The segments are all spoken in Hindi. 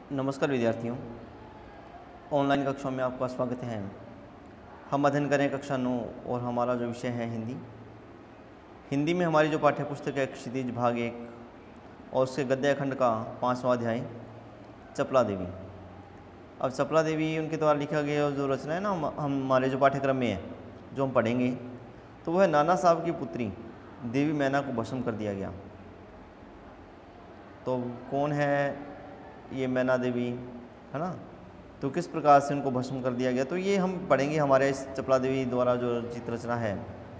नमस्कार विद्यार्थियों, ऑनलाइन कक्षाओं में आपका स्वागत है। हम अध्ययन करें कक्षा 9 और हमारा जो विषय है हिंदी में हमारी जो पाठ्य पुस्तक है क्षितिज भाग 1 और उसके गद्य खंड का 5वां अध्याय चपला देवी। अब चपला देवी उनके द्वारा लिखा गया जो रचना है ना, हमारे जो पाठ्यक्रम में है जो हम पढ़ेंगे, तो वह नाना साहब की पुत्री देवी मैना को भस्म कर दिया गया। तो कौन है ये मैना देवी, है ना? तो किस प्रकार से उनको भस्म कर दिया गया, तो ये हम पढ़ेंगे हमारे इस चपला देवी द्वारा जो चित्र रचना है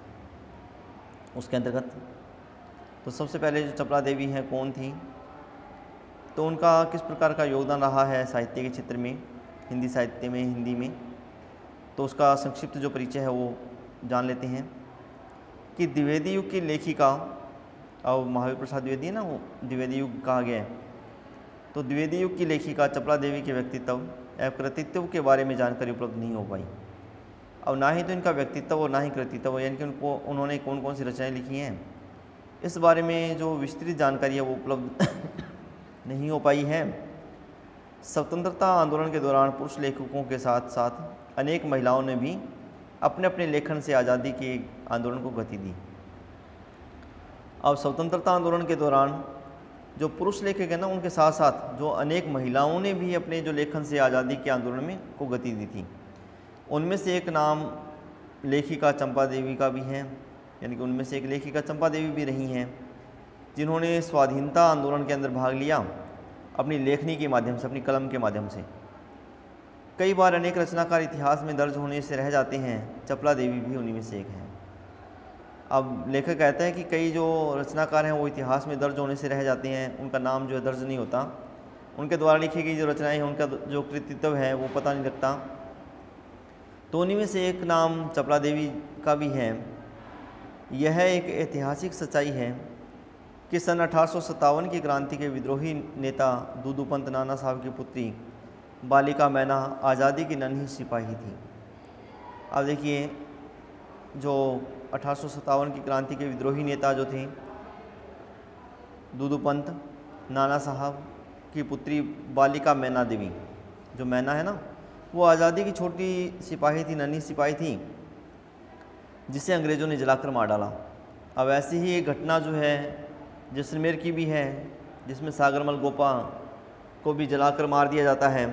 उसके अंतर्गत। तो सबसे पहले जो चपला देवी हैं कौन थी, तो उनका किस प्रकार का योगदान रहा है साहित्य के क्षेत्र में, हिंदी साहित्य में, हिंदी में, तो उसका संक्षिप्त जो परिचय है वो जान लेते हैं कि द्विवेदी युग की लेखिका, अब महावीर प्रसाद द्विवेदी है ना, वो द्विवेदी युग कहा गया है। तो द्विवेदी युग की लेखिका चपला देवी के व्यक्तित्व एवं कृतित्व के बारे में जानकारी उपलब्ध नहीं हो पाई। अब ना ही तो इनका व्यक्तित्व और ना ही कृतित्व, यानी कि उन्होंने कौन कौन सी रचनाएं लिखी हैं, इस बारे में जो विस्तृत जानकारी है वो उपलब्ध नहीं हो पाई है। स्वतंत्रता आंदोलन के दौरान पुरुष लेखकों के साथ साथ अनेक महिलाओं ने भी अपने अपने लेखन से आज़ादी के आंदोलन को गति दी। अब स्वतंत्रता आंदोलन के दौरान जो पुरुष लेखक है ना, उनके साथ साथ जो अनेक महिलाओं ने भी अपने जो लेखन से आज़ादी के आंदोलन में को गति दी थी। उनमें से एक नाम लेखिका चंपा देवी का भी है, यानी कि उनमें से एक लेखिका चंपा देवी भी रही हैं जिन्होंने स्वाधीनता आंदोलन के अंदर भाग लिया अपनी लेखनी के माध्यम से, अपनी कलम के माध्यम से। कई बार अनेक रचनाकार इतिहास में दर्ज होने से रह जाते हैं, चपला देवी भी उन्हीं में से एक हैं। अब लेखक कहते हैं कि कई जो रचनाकार हैं वो इतिहास में दर्ज होने से रह जाते हैं, उनका नाम जो है दर्ज नहीं होता, उनके द्वारा लिखी गई जो रचनाएं हैं उनका जो कृतित्व है वो पता नहीं लगता। तो उन्हीं में से एक नाम चपला देवी का भी है। यह एक ऐतिहासिक सच्चाई है कि सन 1857 की क्रांति के विद्रोही नेता दूदूपंत नाना साहब की पुत्री बालिका मैना आज़ादी की नन्ही सिपाही थी। अब देखिए, जो 1857 की क्रांति के विद्रोही नेता जो थे दूदूपंत नाना साहब की पुत्री बालिका मैना देवी, जो मैना है ना, वो आज़ादी की छोटी सिपाही थी, नन्ही सिपाही थी, जिसे अंग्रेज़ों ने जलाकर मार डाला। अब ऐसी ही एक घटना जो है जैसलमेर की भी है, जिसमें सागरमल गोपा को भी जलाकर मार दिया जाता है।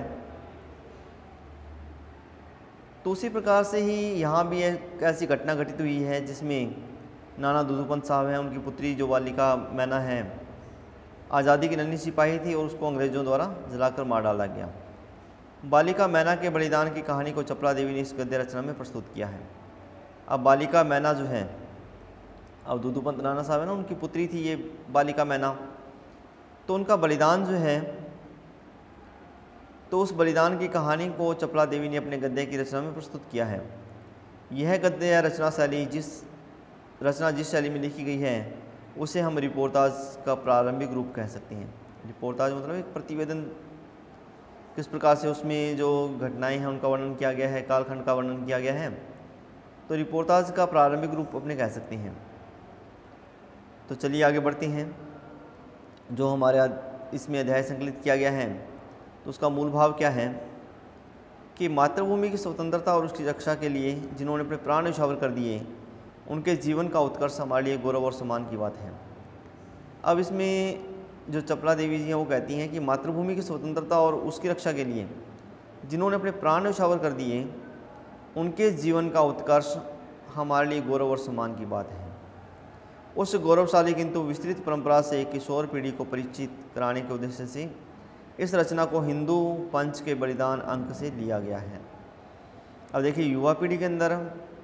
तो उसी प्रकार से ही यहाँ भी एक ऐसी घटना घटित हुई है जिसमें नाना दूदूपंत साहब हैं, उनकी पुत्री जो बालिका मैना है आज़ादी की नन्ही सिपाही थी और उसको अंग्रेज़ों द्वारा जलाकर मार डाला गया। बालिका मैना के बलिदान की कहानी को चपला देवी ने इस गद्य रचना में प्रस्तुत किया है। अब बालिका मैना जो है, अब दूदूपंत नाना साहब है ना, उनकी पुत्री थी ये बालिका मैना, तो उनका बलिदान जो है, तो उस बलिदान की कहानी को चपला देवी ने अपने गद्य की रचना में प्रस्तुत किया है। यह गद्य या रचना शैली जिस शैली में लिखी गई है उसे हम रिपोर्टाज का प्रारंभिक रूप कह सकते हैं। रिपोर्टाज मतलब एक प्रतिवेदन, किस प्रकार से उसमें जो घटनाएं हैं उनका वर्णन किया गया है, कालखंड का वर्णन किया गया है, तो रिपोर्टाज का प्रारंभिक रूप अपने कह सकते हैं। तो चलिए आगे बढ़ते हैं। जो हमारे इसमें अध्याय संकलित किया गया है तो उसका मूल भाव क्या है कि मातृभूमि की स्वतंत्रता और उसकी रक्षा के लिए जिन्होंने अपने प्राण न्यौछावर कर दिए, उनके जीवन का उत्कर्ष हमारे लिए गौरव और सम्मान की बात है। अब इसमें जो चपला देवी जी हैं वो कहती हैं कि मातृभूमि की स्वतंत्रता और उसकी रक्षा के लिए जिन्होंने अपने प्राण न्यौछावर कर दिए, उनके जीवन का उत्कर्ष हमारे लिए गौरव और सम्मान की बात है। उस गौरवशाली किंतु विस्तृत परंपरा से किशोर पीढ़ी को परिचित कराने के उद्देश्य से इस रचना को हिंदू पंच के बलिदान अंक से लिया गया है। अब देखिए, युवा पीढ़ी के अंदर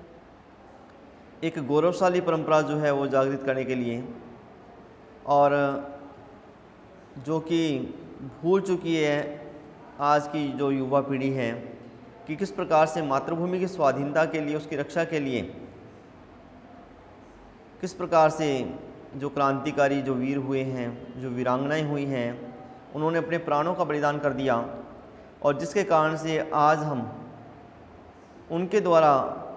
एक गौरवशाली परंपरा जो है वो जागृत करने के लिए, और जो कि भूल चुकी है आज की जो युवा पीढ़ी है कि किस प्रकार से मातृभूमि की स्वाधीनता के लिए, उसकी रक्षा के लिए किस प्रकार से जो क्रांतिकारी जो वीर हुए हैं, जो वीरांगनाएं हुई हैं, उन्होंने अपने प्राणों का बलिदान कर दिया, और जिसके कारण से आज हम उनके द्वारा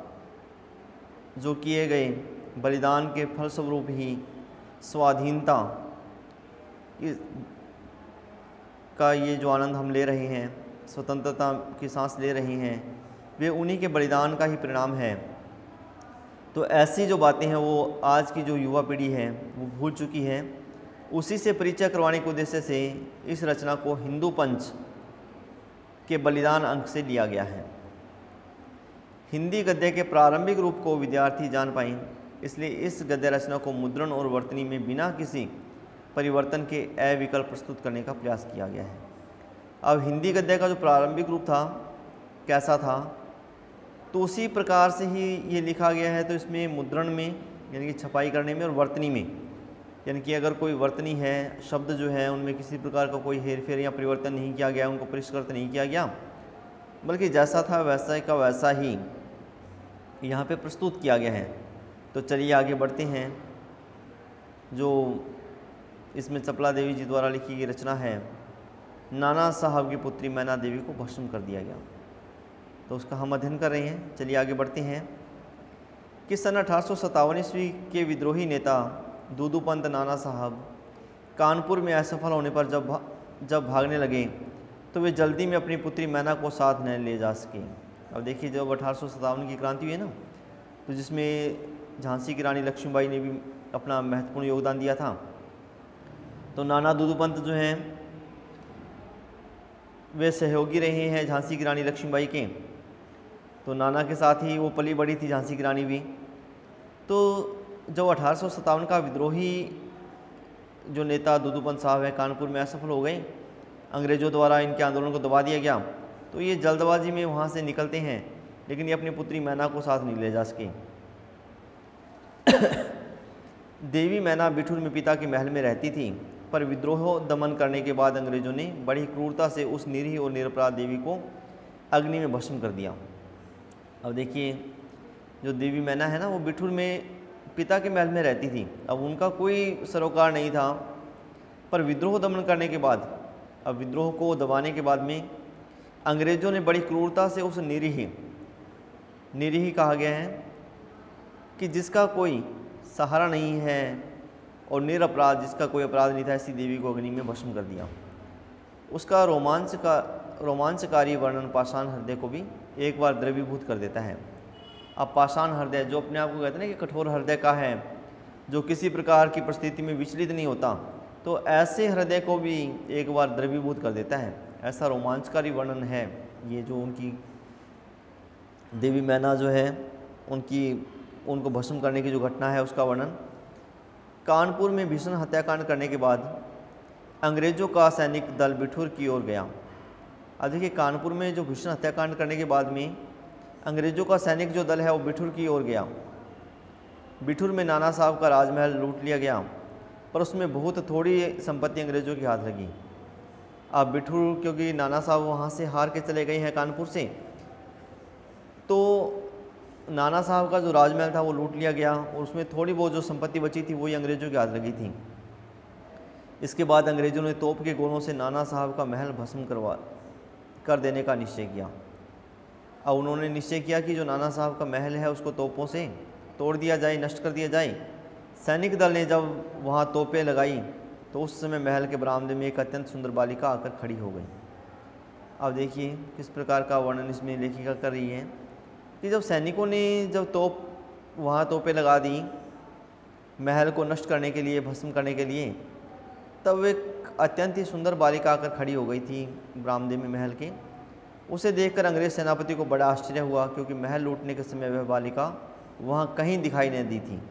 जो किए गए बलिदान के फलस्वरूप ही स्वाधीनता का ये जो आनंद हम ले रहे हैं, स्वतंत्रता की सांस ले रहे हैं, वे उन्हीं के बलिदान का ही परिणाम है। तो ऐसी जो बातें हैं वो आज की जो युवा पीढ़ी है वो भूल चुकी है। उसी से परिचय करवाने के उद्देश्य से इस रचना को हिंदू पंच के बलिदान अंक से लिया गया है। हिंदी गद्य के प्रारंभिक रूप को विद्यार्थी जान पाएं, इसलिए इस गद्य रचना को मुद्रण और वर्तनी में बिना किसी परिवर्तन के अविकल्प प्रस्तुत करने का प्रयास किया गया है। अब हिंदी गद्य का जो प्रारंभिक रूप था कैसा था, तो उसी प्रकार से ही ये लिखा गया है। तो इसमें मुद्रण में यानी कि छपाई करने में और वर्तनी में, यानी कि अगर कोई वर्तनी है, शब्द जो है उनमें किसी प्रकार का कोई हेरफेर या परिवर्तन नहीं किया गया, उनको परिष्कृत नहीं किया गया, बल्कि जैसा था वैसा का वैसा ही यहाँ पे प्रस्तुत किया गया है। तो चलिए आगे बढ़ते हैं। जो इसमें चपला देवी जी द्वारा लिखी गई रचना है, नाना साहब की पुत्री मैना देवी को भस्म कर दिया गया, तो उसका हम अध्ययन कर रहे हैं। चलिए आगे बढ़ते हैं कि सन 1857 ईस्वी के विद्रोही नेता दूदू पंत नाना साहब कानपुर में असफल होने पर जब भागने लगे तो वे जल्दी में अपनी पुत्री मैना को साथ न ले जा सके। अब देखिए, जब 1857 की क्रांति हुई है ना, तो जिसमें झांसी की रानी लक्ष्मीबाई ने भी अपना महत्वपूर्ण योगदान दिया था, तो नाना दूदू पंत जो हैं वे सहयोगी रहे हैं झांसी की रानी लक्ष्मीबाई के। तो नाना के साथ ही वो पली बड़ी थी झांसी की रानी भी। तो जब 1857 का विद्रोही जो नेता दूदू पंत साहब है कानपुर में असफल हो गए, अंग्रेज़ों द्वारा इनके आंदोलन को दबा दिया गया, तो ये जल्दबाजी में वहाँ से निकलते हैं, लेकिन ये अपनी पुत्री मैना को साथ नहीं ले जा सके। देवी मैना बिठूर में पिता के महल में रहती थी, पर विद्रोह दमन करने के बाद अंग्रेज़ों ने बड़ी क्रूरता से उस निरीह और निरपराध देवी को अग्नि में भस्म कर दिया। अब देखिए, जो देवी मैना है ना, वो बिठूर में पिता के महल में रहती थी। अब उनका कोई सरोकार नहीं था, पर विद्रोह दमन करने के बाद, अब विद्रोह को दबाने के बाद में अंग्रेज़ों ने बड़ी क्रूरता से उस निरीह कहा गया है कि जिसका कोई सहारा नहीं है और निरपराध, जिसका कोई अपराध नहीं था, ऐसी देवी को अग्नि में भस्म कर दिया। उसका रोमांचकारी वर्णन पाषाण हृदय को भी एक बार द्रवीभूत कर देता है। अब पाषाण हृदय जो अपने आप को कहते हैं ना कि कठोर हृदय का है, जो किसी प्रकार की परिस्थिति में विचलित नहीं होता, तो ऐसे हृदय को भी एक बार द्रवीभूत कर देता है। ऐसा रोमांचकारी वर्णन है ये, जो उनकी देवी मैना जो है उनको भस्म करने की जो घटना है उसका वर्णन। कानपुर में भीषण हत्याकांड करने के बाद अंग्रेज़ों का सैनिक दल बिठूर की ओर गया। अब देखिए, कानपुर में जो भीषण हत्याकांड करने के बाद में अंग्रेज़ों का सैनिक जो दल है वो बिठूर की ओर गया। बिठूर में नाना साहब का राजमहल लूट लिया गया, पर उसमें बहुत थोड़ी संपत्ति अंग्रेज़ों के हाथ लगी। अब बिठूर, क्योंकि नाना साहब वहाँ से हार के चले गए हैं कानपुर से, तो नाना साहब का जो राजमहल था वो लूट लिया गया और उसमें थोड़ी बहुत जो संपत्ति बची थी वही अंग्रेज़ों के हाथ लगी थी। इसके बाद अंग्रेज़ों ने तोप के गोलों से नाना साहब का महल भस्म कर देने का निश्चय किया। अब उन्होंने निश्चय किया कि जो नाना साहब का महल है उसको तोपों से तोड़ दिया जाए, नष्ट कर दिया जाए। सैनिक दल ने जब वहाँ तोपें लगाई तो उस समय महल के बरामदे में एक अत्यंत सुंदर बालिका आकर खड़ी हो गई। अब देखिए किस प्रकार का वर्णन इसमें लेखिका कर रही है कि जब सैनिकों ने वहाँ तोपें लगा दी महल को नष्ट करने के लिए, भस्म करने के लिए, तब एक अत्यंत ही सुंदर बालिका आकर खड़ी हो गई थी बरामदे में महल के। उसे देखकर अंग्रेज सेनापति को बड़ा आश्चर्य हुआ, क्योंकि महल लूटने के समय वह बालिका वहाँ कहीं दिखाई नहीं दी थी।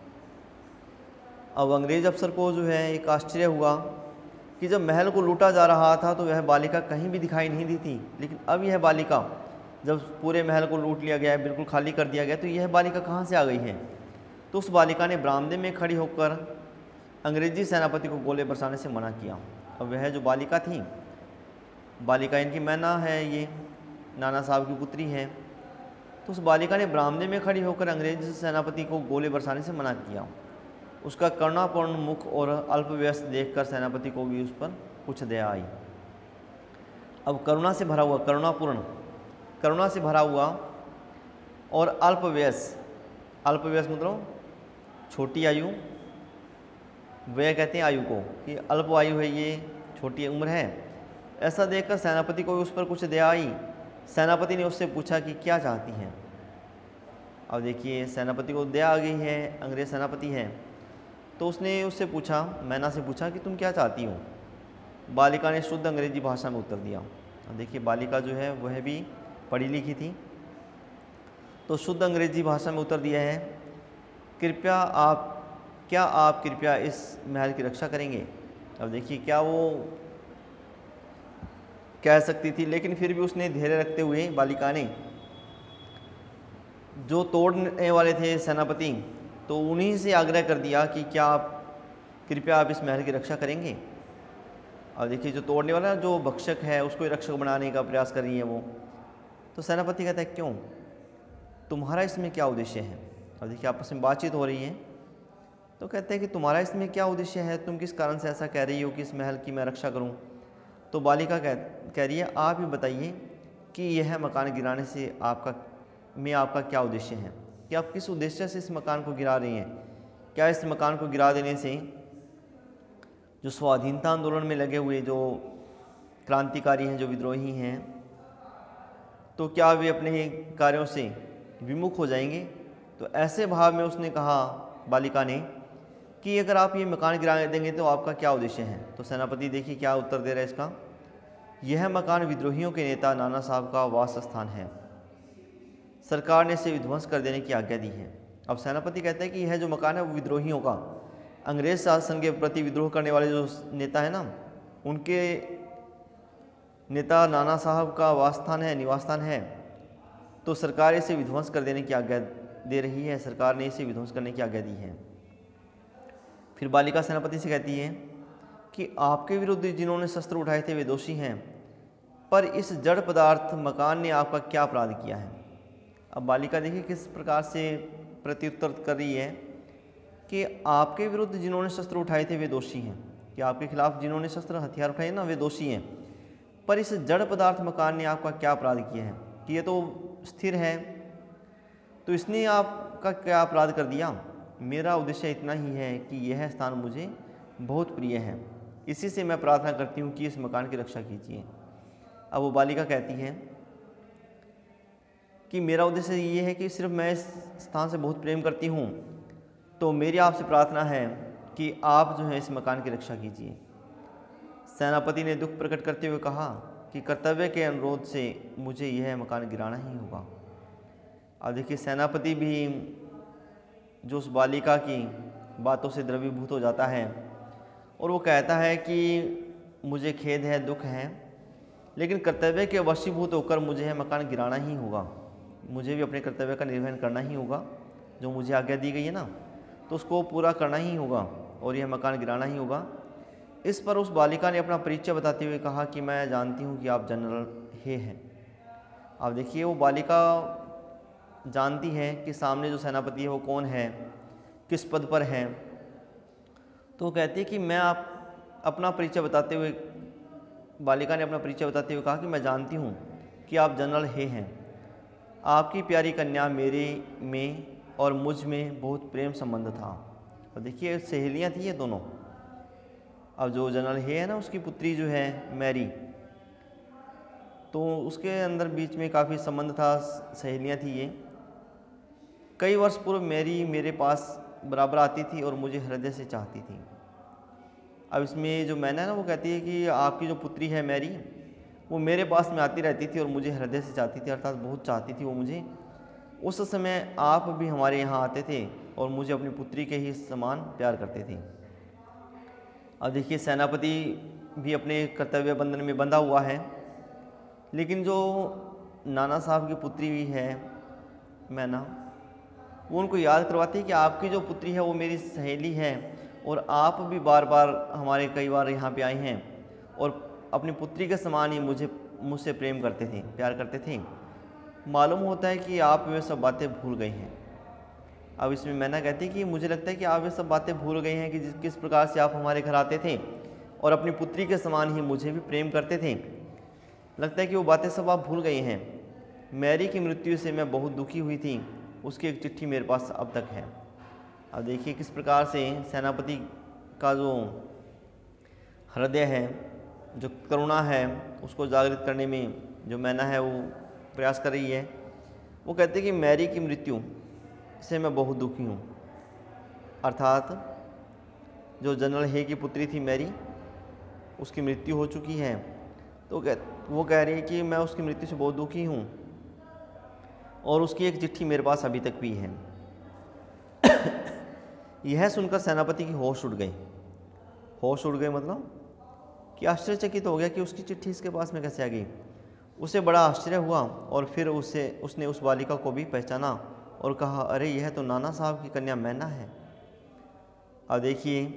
अब अंग्रेज अफसर को जो है एक आश्चर्य हुआ कि जब महल को लूटा जा रहा था तो वह बालिका कहीं भी दिखाई नहीं दी थी, लेकिन अब यह बालिका, जब पूरे महल को लूट लिया गया है, बिल्कुल खाली कर दिया गया, तो यह बालिका कहाँ से आ गई है। तो उस बालिका ने बरामदे में खड़ी होकर अंग्रेजी सेनापति को गोले बरसाने से मना किया। अब वह जो बालिका थी, बालिका इनकी मैना है, ये नाना साहब की पुत्री है, तो उस बालिका ने बरामदे में खड़ी होकर अंग्रेजी सेनापति को गोले बरसाने से मना किया। उसका करुणापूर्ण मुख और अल्पव्यस्त देखकर सेनापति को भी उस पर कुछ दया आई। अब करुणा से भरा हुआ, करुणा से भरा हुआ और अल्पव्यस्त मतलब छोटी आयु, वह कहते हैं आयु को कि अल्प आयु है, ये छोटी उम्र है, ऐसा देखकर सेनापति को उस पर कुछ दया आई। सेनापति ने उससे पूछा कि क्या चाहती हैं। अब देखिए सेनापति को दया आ गई है, अंग्रेज सेनापति है, तो उसने उससे पूछा, मैना से पूछा कि तुम क्या चाहती हो। बालिका ने शुद्ध अंग्रेजी भाषा में उत्तर दिया। अब देखिए बालिका जो है वह भी पढ़ी लिखी थी, तो शुद्ध अंग्रेजी भाषा में उत्तर दिया है, क्या आप कृपया इस महल की रक्षा करेंगे। अब देखिए क्या वो कह सकती थी, लेकिन फिर भी उसने धैर्य रखते हुए बालिका ने, जो तोड़ने वाले थे सेनापति, तो उन्हीं से आग्रह कर दिया कि कृपया आप इस महल की रक्षा करेंगे। और देखिए जो तोड़ने वाला जो भक्षक है उसको रक्षक बनाने का प्रयास कर रही है वो। तो सेनापति कहता है क्यों, तुम्हारा इसमें क्या उद्देश्य है। और देखिए आपस में बातचीत हो रही है, तो कहते हैं कि तुम्हारा इसमें क्या उद्देश्य है, तुम किस कारण से ऐसा कह रही हो कि इस महल की मैं रक्षा करूं। तो बालिका कह रही है, आप ही बताइए कि यह मकान गिराने से आपका क्या उद्देश्य है, कि आप किस उद्देश्य से इस मकान को गिरा रही हैं। क्या इस मकान को गिरा देने से जो स्वाधीनता आंदोलन में लगे हुए जो क्रांतिकारी हैं, जो विद्रोही हैं, तो क्या वे अपने कार्यों से विमुख हो जाएंगे। तो ऐसे भाव में उसने कहा बालिका ने कि अगर आप ये मकान गिरा देंगे तो आपका क्या उद्देश्य है। तो सेनापति देखिए क्या उत्तर दे रहा है इसका, यह मकान विद्रोहियों के नेता नाना साहब का वास स्थान है, सरकार ने इसे विध्वंस कर देने की आज्ञा दी है। अब सेनापति कहते हैं कि यह जो मकान है वो विद्रोहियों का, अंग्रेज शासन के प्रति विद्रोह करने वाले जो नेता है ना, उनके नेता नाना साहब का वासस्थान है, निवास स्थान है, तो सरकार इसे विध्वंस कर देने की आज्ञा दे रही है, सरकार ने इसे विध्वंस करने की आज्ञा दी है। फिर बालिका सेनापति से कहती है कि आपके विरुद्ध जिन्होंने शस्त्र उठाए थे वे दोषी हैं, पर इस जड़ पदार्थ मकान ने आपका क्या अपराध किया है। अब बालिका देखिए किस प्रकार से प्रत्युत्तर कर रही है कि आपके विरुद्ध जिन्होंने शस्त्र उठाए थे वे दोषी हैं, कि आपके खिलाफ जिन्होंने शस्त्र हथियार उठाए ना वे दोषी हैं, पर इस जड़ पदार्थ मकान ने आपका क्या अपराध किया है, कि ये तो स्थिर है, तो इसने आपका क्या अपराध कर दिया। मेरा उद्देश्य इतना ही है कि यह स्थान मुझे बहुत प्रिय है, इसी से मैं प्रार्थना करती हूँ कि इस मकान की रक्षा कीजिए। अब वो बालिका कहती है कि मेरा उद्देश्य ये है कि सिर्फ मैं इस स्थान से बहुत प्रेम करती हूँ, तो मेरी आपसे प्रार्थना है कि आप जो है इस मकान की रक्षा कीजिए। सेनापति ने दुख प्रकट करते हुए कहा कि कर्तव्य के अनुरोध से मुझे यह मकान गिराना ही होगा। अब देखिए सेनापति भी जो उस बालिका की बातों से द्रवीभूत हो जाता है और वो कहता है कि मुझे खेद है, दुख है, लेकिन कर्तव्य के वशीभूत होकर मुझे यह मकान गिराना ही होगा, मुझे भी अपने कर्तव्य का निर्वहन करना ही होगा, जो मुझे आज्ञा दी गई है ना, तो उसको पूरा करना ही होगा और यह मकान गिराना ही होगा। इस पर उस बालिका ने अपना परिचय बताते हुए कहा कि मैं जानती हूँ कि आप जनरल हे हैं। अब देखिए वो बालिका जानती है कि सामने जो सेनापति है वो कौन है, किस पद पर है, तो वो कहती है कि मैं अपना परिचय बताते हुए, बालिका ने अपना परिचय बताते हुए कहा कि मैं जानती हूँ कि आप जनरल हे हैं, आपकी प्यारी कन्या मेरे में और मुझ में बहुत प्रेम संबंध था। और देखिए सहेलियाँ थी ये दोनों। अब जो जनरल हे है ना, उसकी पुत्री जो है मैरी, तो उसके अंदर बीच में काफ़ी संबंध था, सहेलियाँ थी ये। कई वर्ष पूर्व मैरी मेरे पास बराबर आती थी और मुझे हृदय से चाहती थी। अब इसमें जो मैना है ना, वो कहती है कि आपकी जो पुत्री है मैरी, वो मेरे पास में आती रहती थी और मुझे हृदय से चाहती थी, अर्थात बहुत चाहती थी वो मुझे। उस समय आप भी हमारे यहाँ आते थे और मुझे अपनी पुत्री के ही समान प्यार करते थे। अब देखिए सेनापति भी अपने कर्तव्य बंधन में बंधा हुआ है, लेकिन जो नाना साहब की पुत्री भी है मैना, वो उनको याद करवाती है कि आपकी जो पुत्री है वो मेरी सहेली है और आप भी बार बार हमारे कई बार यहाँ पे आए हैं और अपनी पुत्री के समान ही मुझसे प्रेम करते थे, प्यार करते थे। मालूम होता है कि आप वे सब बातें भूल गई हैं। अब इसमें मैना कहती है कि मुझे लगता है कि आप वे सब बातें भूल गई हैं कि किस प्रकार से आप हमारे घर आते थे और अपनी पुत्री के समान ही मुझे भी प्रेम करते थे। लगता है कि वो बातें सब आप भूल गई हैं। मैरी की मृत्यु से मैं बहुत दुखी हुई थी, उसकी एक चिट्ठी मेरे पास अब तक है। अब देखिए किस प्रकार से सेनापति का जो हृदय है जो करुणा है उसको जागृत करने में जो मैना है वो प्रयास कर रही है। वो कहते हैं कि मैरी की मृत्यु से मैं बहुत दुखी हूँ, अर्थात जो जनरल हे की पुत्री थी मैरी, उसकी मृत्यु हो चुकी है। तो वो कह रही है कि मैं उसकी मृत्यु से बहुत दुखी हूँ और उसकी एक चिट्ठी मेरे पास अभी तक भी है। यह सुनकर सेनापति की होश उड़ गई। होश उड़ गई मतलब कि आश्चर्यचकित हो गया कि उसकी चिट्ठी इसके पास में कैसे आ गई। उसे बड़ा आश्चर्य हुआ और फिर उसने उस बालिका को भी पहचाना और कहा, अरे यह तो नाना साहब की कन्या मैना है। अब देखिए,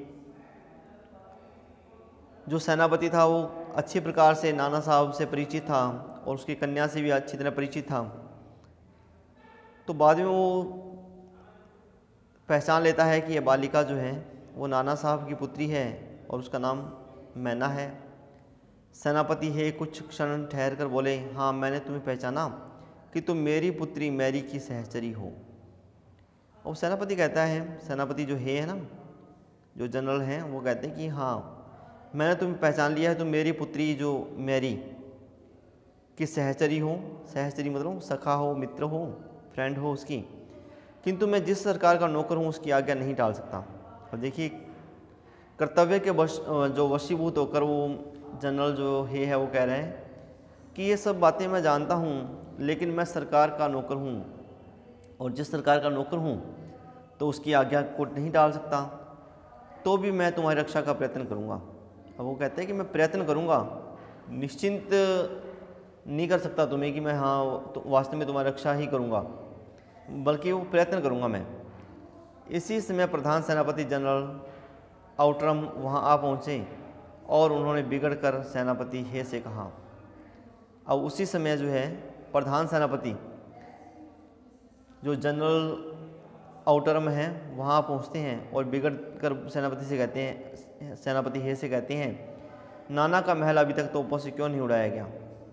जो सेनापति था वो अच्छी प्रकार से नाना साहब से परिचित था और उसकी कन्या से भी अच्छी तरह परिचित था। तो बाद में वो पहचान लेता है कि यह बालिका जो है वो नाना साहब की पुत्री है और उसका नाम मैना है। सेनापति हे कुछ क्षण ठहर कर बोले, हाँ मैंने तुम्हें पहचाना कि तुम मेरी पुत्री मैरी की सहचरी हो। और सेनापति कहता है, सेनापति जो है ना, जो जनरल हैं, वो कहते हैं कि हाँ मैंने तुम्हें पहचान लिया है, तुम मेरी पुत्री जो मैरी की सहचरी हो। सहचरी मतलब सखा हो, मित्र हो, फ्रेंड हो उसकी। किंतु मैं जिस सरकार का नौकर हूँ उसकी आज्ञा नहीं टाल सकता। और देखिए, कर्तव्य के जो वशीभूत होकर वो जनरल जो है वो कह रहे हैं कि ये सब बातें मैं जानता हूँ, लेकिन मैं सरकार का नौकर हूँ और जिस सरकार का नौकर हूँ तो उसकी आज्ञा को नहीं टाल सकता, तो भी मैं तुम्हारी रक्षा का प्रयत्न करूँगा। अब वो कहते हैं कि मैं प्रयत्न करूँगा, निश्चिंत नहीं कर सकता तुम्हें कि मैं हाँ तो वास्तव में तुम्हारी रक्षा ही करूँगा, बल्कि वो प्रयत्न करूँगा मैं। इसी समय प्रधान सेनापति जनरल आउटरम वहाँ आ पहुँचे और उन्होंने बिगड़कर सेनापति हे से कहा। अब उसी समय जो है प्रधान सेनापति जो जनरल आउटरम है वहाँ पहुँचते हैं और बिगड़कर सेनापति से कहते हैं, सेनापति हे से कहते हैं, नाना का महल अभी तक तोपों से क्यों नहीं उड़ाया गया।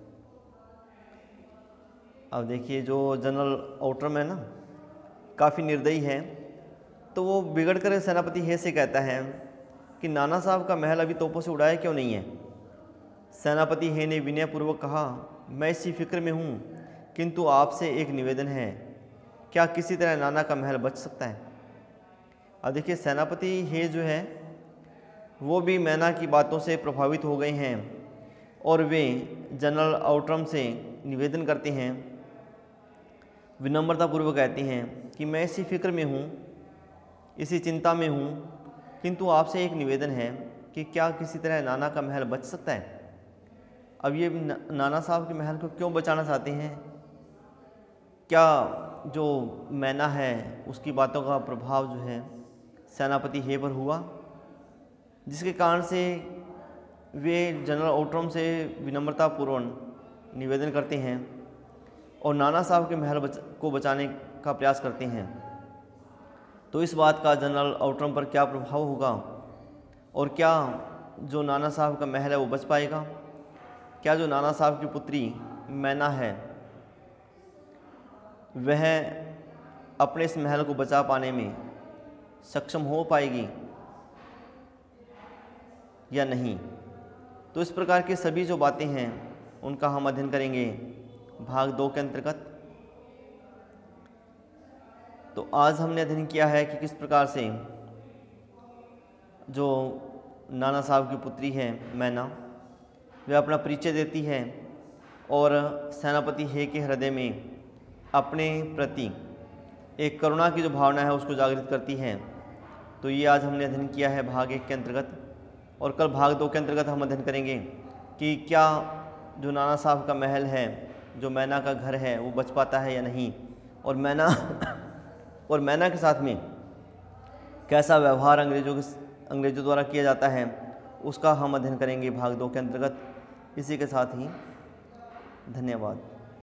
अब देखिए, जो जनरल आउटरम है ना, काफ़ी निर्दयी है। तो वो बिगड़कर सेनापति हे से कहता है कि नाना साहब का महल अभी तोपों से उड़ाया क्यों नहीं है। सेनापति हे ने विनयपूर्वक कहा, मैं इसी फिक्र में हूँ, किंतु आपसे एक निवेदन है, क्या किसी तरह नाना का महल बच सकता है। अब देखिए, सेनापति हे जो है वो भी मैना की बातों से प्रभावित हो गए हैं और वे जनरल आउटरम से निवेदन करते हैं, विनम्रतापूर्वक कहते हैं कि मैं इसी फिक्र में हूँ, इसी चिंता में हूँ, किंतु आपसे एक निवेदन है कि क्या किसी तरह नाना का महल बच सकता है। अब ये नाना साहब के महल को क्यों बचाना चाहते हैं। क्या जो मैना है उसकी बातों का प्रभाव जो है सेनापति हे पर हुआ, जिसके कारण से वे जनरल आउटरम से विनम्रतापूर्वक निवेदन करते हैं और नाना साहब के महल को बचाने का प्रयास करते हैं। तो इस बात का जनरल आउटरम पर क्या प्रभाव होगा और क्या जो नाना साहब का महल है वो बच पाएगा। क्या जो नाना साहब की पुत्री मैना है वह अपने इस महल को बचा पाने में सक्षम हो पाएगी या नहीं। तो इस प्रकार की सभी जो बातें हैं उनका हम अध्ययन करेंगे भाग 2 के अंतर्गत। तो आज हमने अध्ययन किया है कि किस प्रकार से जो नाना साहब की पुत्री है मैना, वह अपना परिचय देती है और सेनापति हे के हृदय में अपने प्रति एक करुणा की जो भावना है उसको जागृत करती है। तो ये आज हमने अध्ययन किया है भाग 1 के अंतर्गत, और कल भाग 2 के अंतर्गत हम अध्ययन करेंगे कि क्या जो नाना साहब का महल है, जो मैना का घर है, वो बच पाता है या नहीं, और मैना के साथ में कैसा व्यवहार अंग्रेज़ों द्वारा किया जाता है उसका हम अध्ययन करेंगे भाग 2 के अंतर्गत। इसी के साथ ही धन्यवाद।